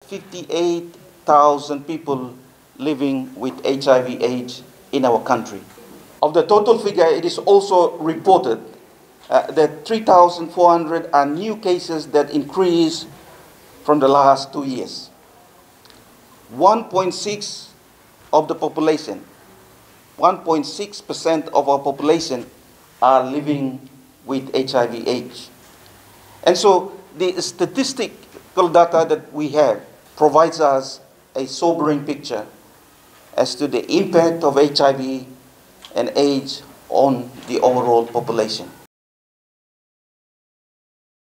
58,000 people living with HIV/AIDS in our country. Of the total figure, it is also reported that 3,400 are new cases that increased from the last 2 years. 1.6% of the population, 1.6% of our population are living with HIV/AIDS. And so the statistical data that we have provides us a sobering picture as to the impact of HIV and AIDS on the overall population.